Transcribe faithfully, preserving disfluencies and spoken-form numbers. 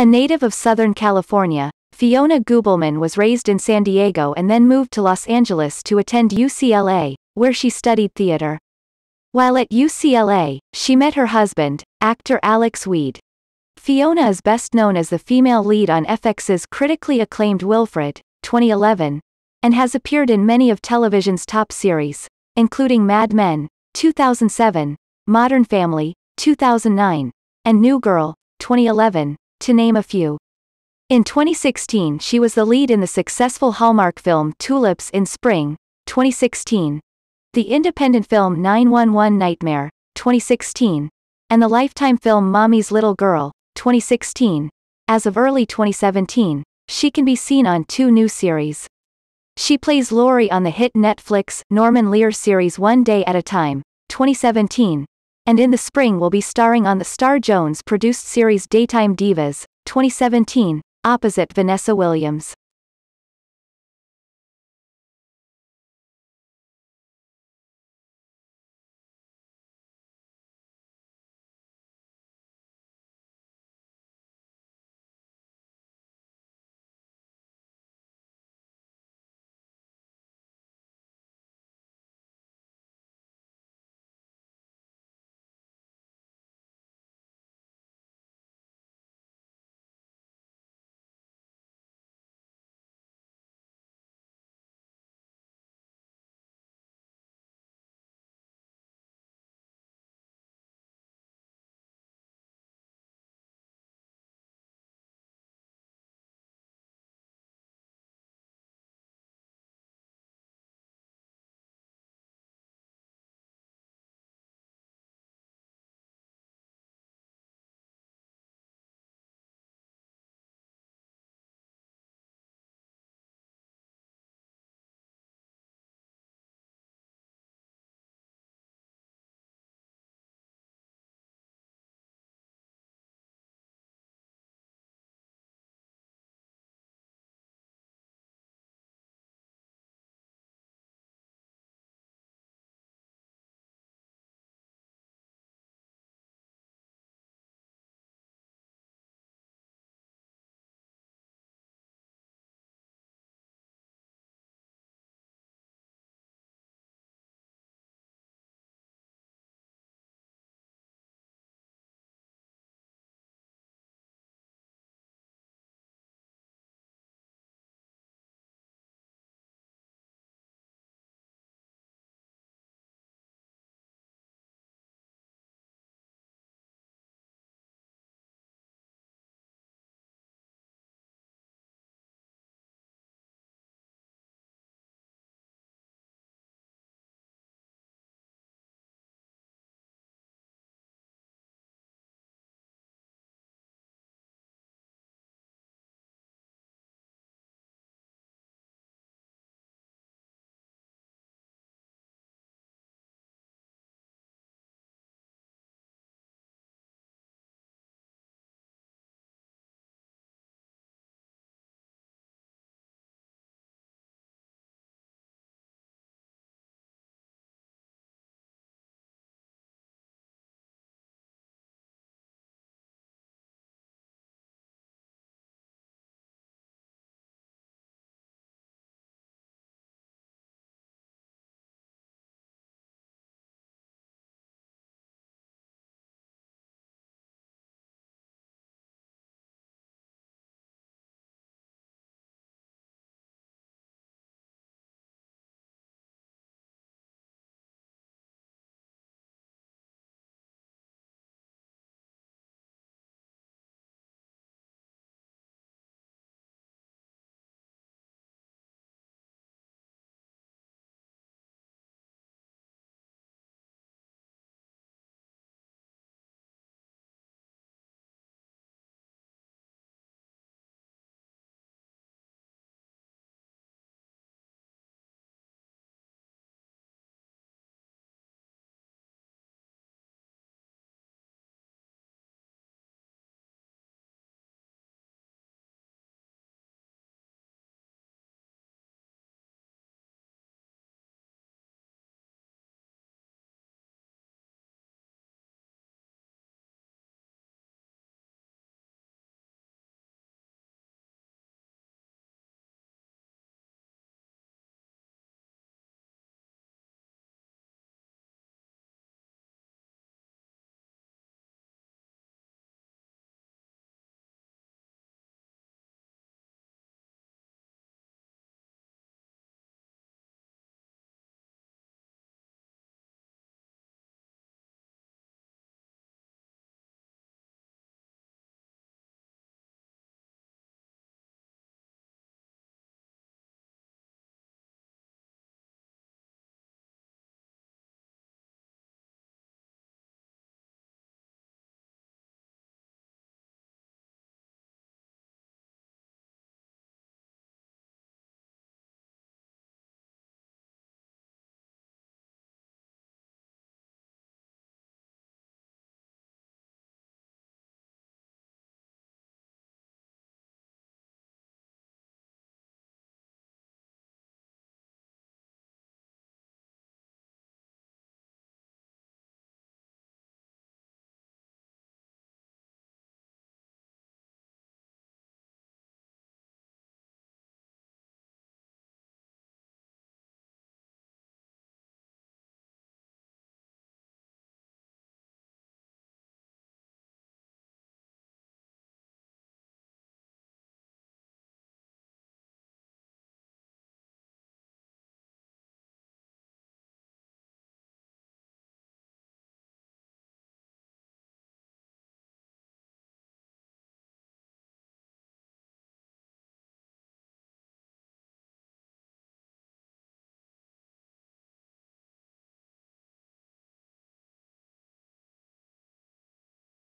A native of Southern California, Fiona Gubelman was raised in San Diego and then moved to Los Angeles to attend U C L A, where she studied theater. While at U C L A, she met her husband, actor Alex Weed. Fiona is best known as the female lead on F X's critically acclaimed Wilfred, twenty eleven, and has appeared in many of television's top series, including Mad Men, two thousand seven, Modern Family, two thousand nine, and New Girl, twenty eleven, to name a few. In twenty sixteen she was the lead in the successful Hallmark film Tulips in Spring, twenty sixteen, the independent film nine one one Nightmare, twenty sixteen, and the Lifetime film Mommy's Little Girl, twenty sixteen. As of early twenty seventeen, she can be seen on two new series. She plays Lori on the hit Netflix Norman Lear series One Day at a Time, twenty seventeen, and in the spring will be starring on the Star Jones-produced series Daytime Divas, twenty seventeen, opposite Vanessa Williams.